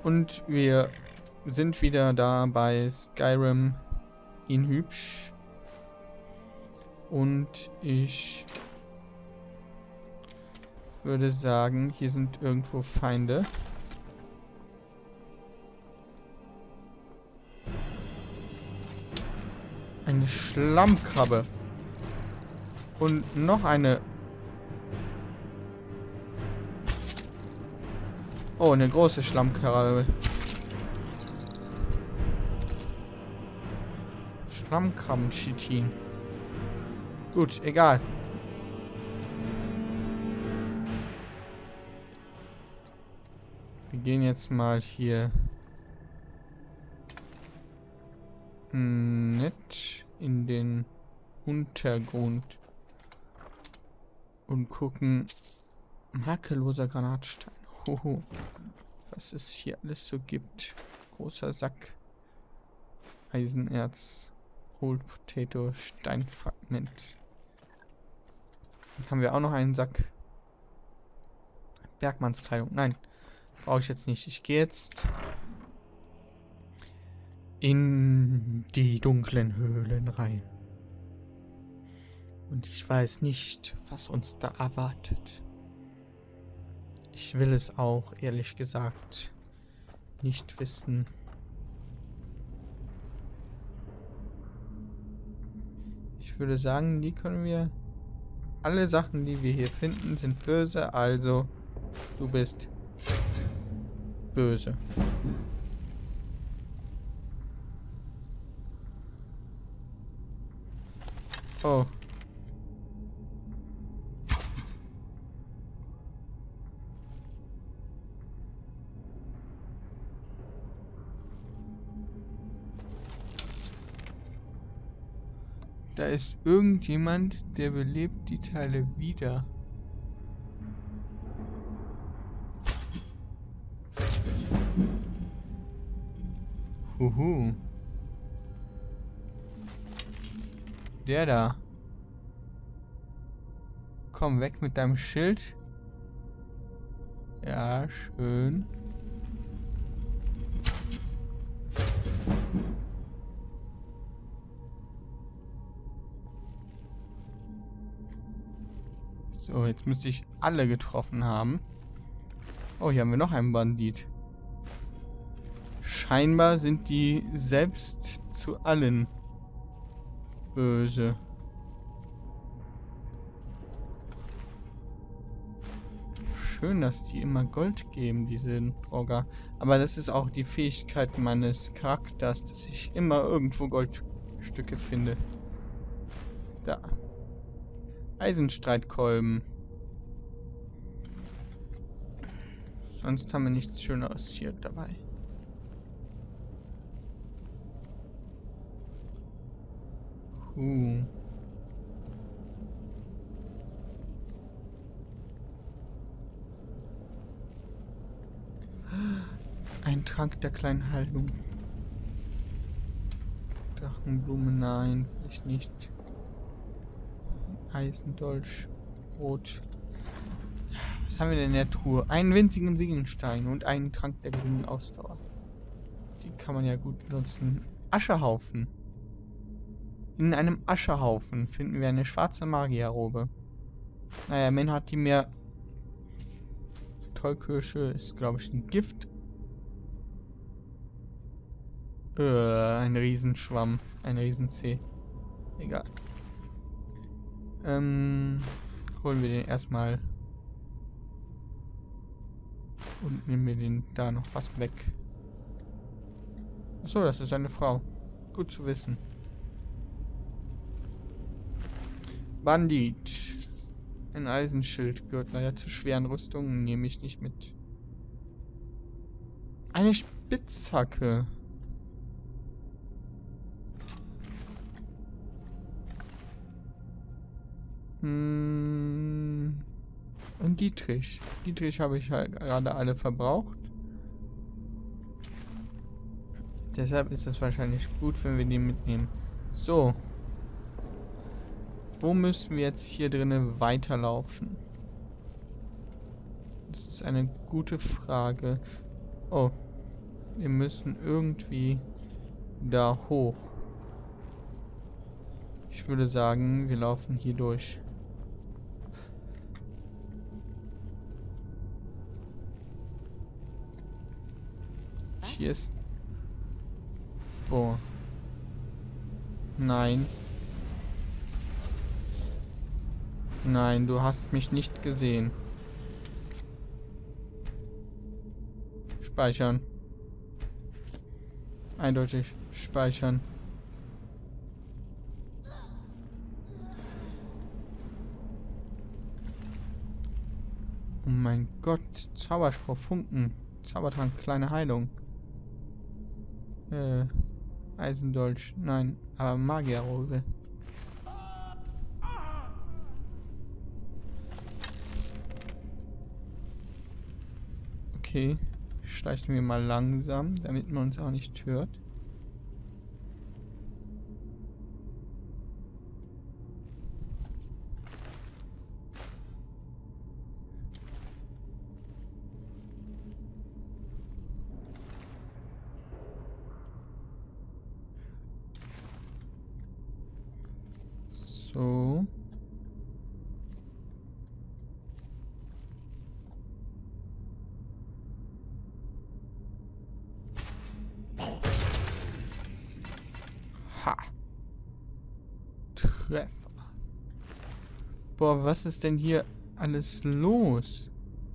Und wir sind wieder da bei Skyrim in hübsch. Und ich würde sagen, hier sind irgendwo Feinde. Eine Schlammkrabbe. Und noch eine. Oh, eine große Schlammkrabbe. Schlammkrabben-Chitin. Gut, egal. Wir gehen jetzt mal hier nett in den Untergrund und gucken. Makelloser Granatstein. Hoho. Was es hier alles so gibt. Großer Sack. Eisenerz. Old Potato. Steinfragment. Dann haben wir auch noch einen Sack. Bergmannskleidung. Nein. Brauche ich jetzt nicht. Ich gehe jetzt in die dunklen Höhlen rein. Und ich weiß nicht, was uns da erwartet. Ich will es auch, ehrlich gesagt, nicht wissen. Ich würde sagen, die können wir... Alle Sachen, die wir hier finden, sind böse, also du bist böse. Oh. Da ist irgendjemand, der belebt die Teile wieder. Huhu. Der da. Komm weg mit deinem Schild. Ja, schön. So, jetzt müsste ich alle getroffen haben. Oh, hier haben wir noch einen Bandit. Scheinbar sind die selbst zu allen böse. Schön, dass die immer Gold geben, diese Draugr. Aber das ist auch die Fähigkeit meines Charakters, dass ich immer irgendwo Goldstücke finde. Da. Eisenstreitkolben. Sonst haben wir nichts Schöneres hier dabei. Ein Trank der kleinen Heilung. Drachenblume, nein, vielleicht nicht. Eisendolch, Brot. Was haben wir denn in der Truhe? Einen winzigen Siegenstein und einen Trank der geringen Ausdauer. Die kann man ja gut benutzen. Aschehaufen. In einem Aschehaufen finden wir eine schwarze Magierrobe. Naja, Man hat die mir... Tollkirsche ist, glaube ich, ein Gift. Ein Riesenschwamm. Ein Riesenzeh. Egal. Holen wir den erstmal. Und nehmen wir den da noch was weg. Achso, das ist eine Frau. Gut zu wissen. Bandit. Ein Eisenschild gehört leider zu schweren Rüstungen. Nehme ich nicht mit. Eine Spitzhacke. Und Dietrich. Dietrich habe ich halt gerade alle verbraucht. Deshalb ist es wahrscheinlich gut, wenn wir die mitnehmen. So. Wo müssen wir jetzt hier drinnen weiterlaufen? Das ist eine gute Frage. Oh. Wir müssen irgendwie da hoch. Ich würde sagen, wir laufen hier durch. Hier ist... Boah. Nein. Nein, du hast mich nicht gesehen. Speichern. Eindeutig speichern. Oh mein Gott, Zauberspruch, Funken, Zaubertrank, kleine Heilung. Eisendolch, nein, aber Magierrose. Okay, schleichen wir mal langsam, damit man uns auch nicht hört. So. Ha. Treffer. Boah, was ist denn hier alles los?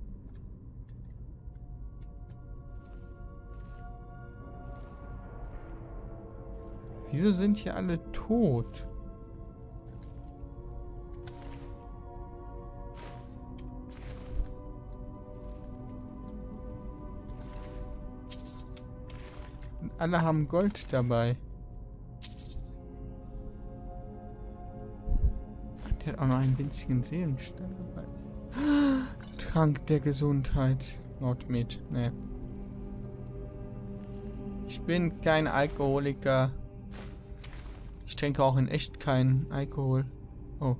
Wieso sind hier alle tot? Und alle haben Gold dabei. Der hat auch noch einen winzigen Seelenstein dabei. Trank der Gesundheit. Nordmed, ne. Ich bin kein Alkoholiker. Ich trinke auch in echt keinen Alkohol. Oh.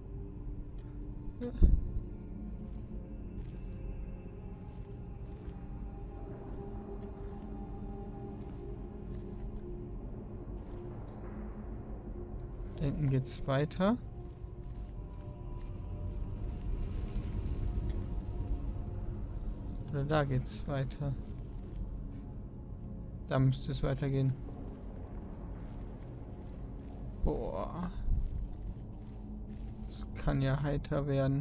Da hinten geht's weiter. Oder da geht's weiter. Da müsste es weitergehen. Boah. Das kann ja heiter werden.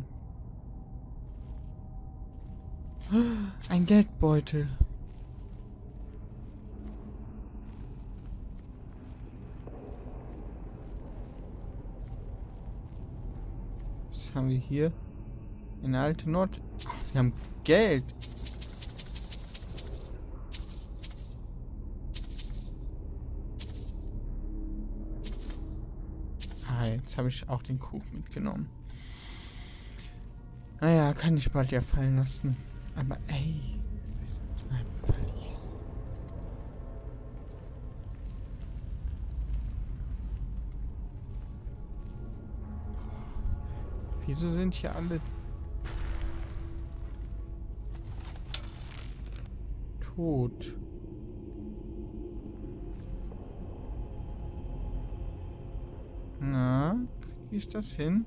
Ein Geldbeutel. Was haben wir hier? Eine alte Not. Wir haben Geld. Jetzt habe ich auch den Krug mitgenommen. Naja, kann ich bald ja fallen lassen. Aber ey, wir sind in einem Verlies. Wieso sind hier alle tot? Na, kriege ich das hin?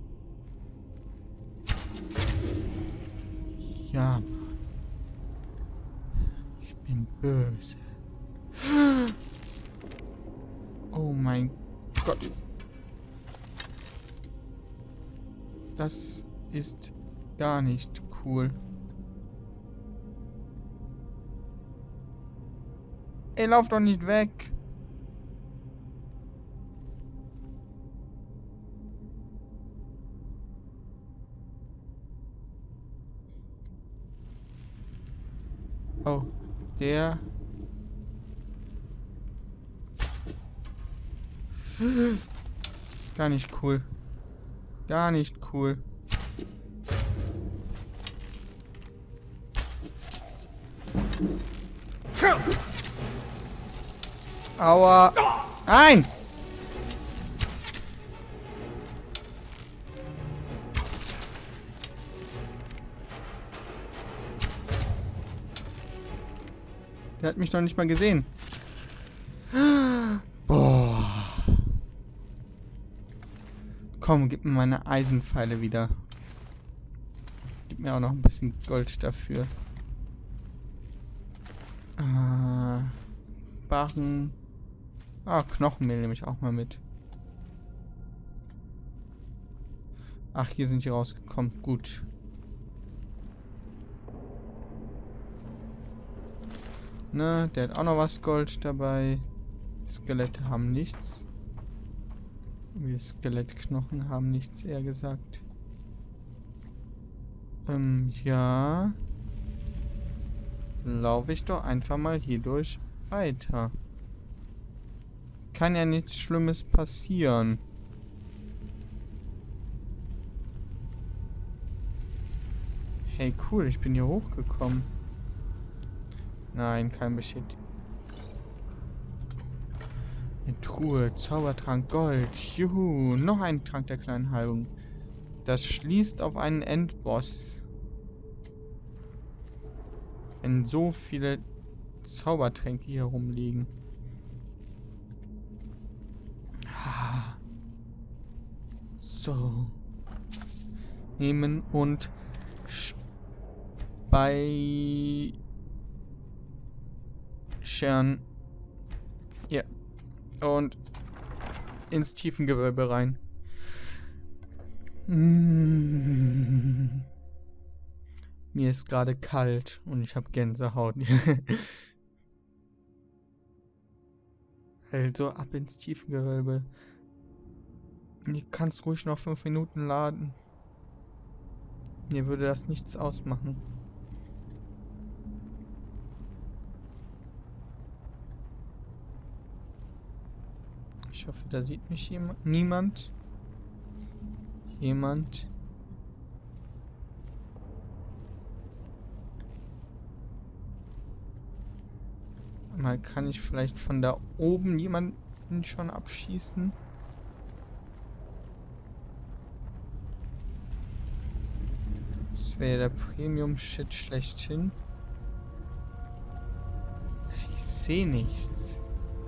Ja, Mann. Ich bin böse. Oh mein Gott. Das ist gar nicht cool. Ey, lauf doch nicht weg. Oh, der... Gar nicht cool. Gar nicht cool. Aua. Nein! Der hat mich noch nicht mal gesehen. Boah. Komm, gib mir meine Eisenpfeile wieder. Gib mir auch noch ein bisschen Gold dafür. Barren. Ah, Knochenmehl nehme ich auch mal mit. Ach, hier sind die rausgekommen. Gut. Ne, der hat auch noch was Gold dabei. Skelette haben nichts. Die Skelettknochen haben nichts, eher gesagt. Ja. Laufe ich doch einfach mal hier durch weiter. Kann ja nichts Schlimmes passieren. Hey, cool, ich bin hier hochgekommen. Nein, kein Beschädigung. Eine Truhe, Zaubertrank, Gold. Juhu, noch ein Trank der kleinen Heilung. Das schließt auf einen Endboss. Wenn so viele Zaubertränke hier rumliegen. So. Nehmen und speichern. Ja. Und ins Tiefengewölbe rein. Mir ist gerade kalt und ich habe Gänsehaut. Also ab ins Tiefengewölbe. Du kannst ruhig noch 5 Minuten laden. Mir würde das nichts ausmachen. Ich hoffe, da sieht mich niemand. Mal kann ich vielleicht von da oben jemanden schon abschießen. Das wäre der Premium-Shit schlechthin. Ich sehe nichts.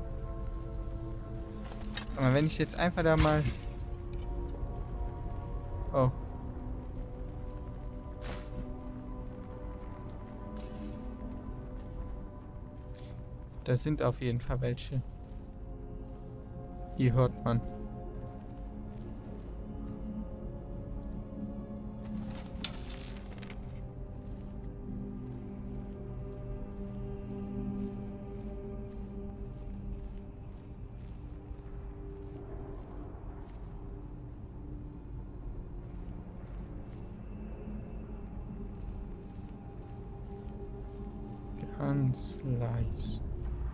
Aber wenn ich jetzt einfach da mal... Oh. Da sind auf jeden Fall welche. Die hört man. Ganz leise.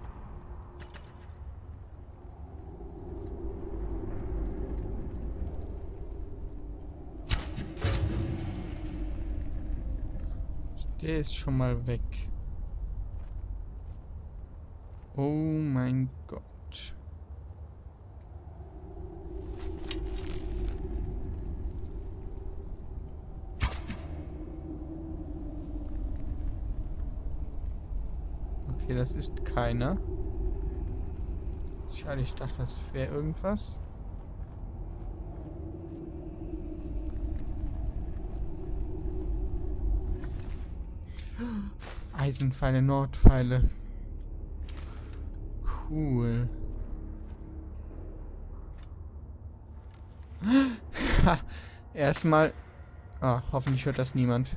Der ist schon mal weg. Oh mein Gott. Okay, das ist keiner. Schade, ich dachte, das wäre irgendwas. Eisenpfeile, Nordpfeile. Cool. Erstmal... Ah, hoffentlich hört das niemand.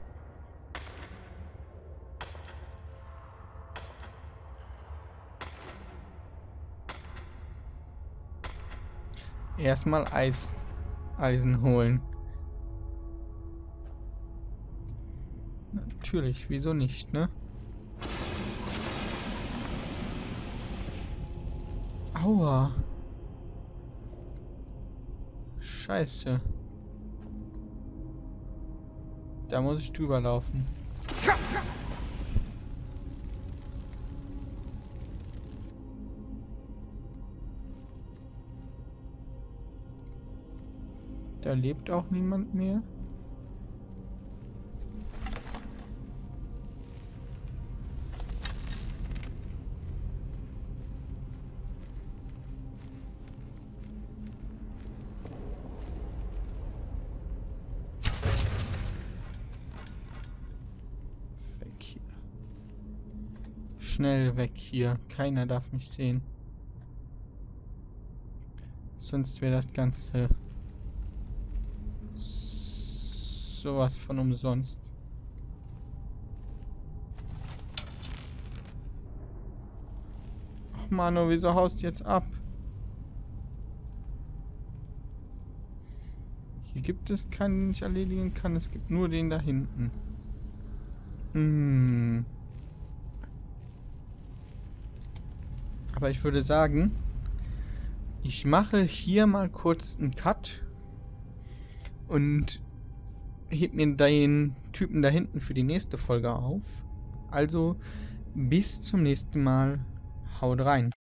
Erstmal Eisen holen. Natürlich, wieso nicht, ne? Aua. Scheiße. Da muss ich drüber laufen. Da lebt auch niemand mehr. Schnell weg hier. Keiner darf mich sehen. Sonst wäre das Ganze sowas von umsonst. Ach Mano, wieso haust du jetzt ab? Hier gibt es keinen, den ich erledigen kann. Es gibt nur den da hinten. Aber ich würde sagen, ich mache hier mal kurz einen Cut und heb mir den Typen da hinten für die nächste Folge auf. Also bis zum nächsten Mal. Haut rein.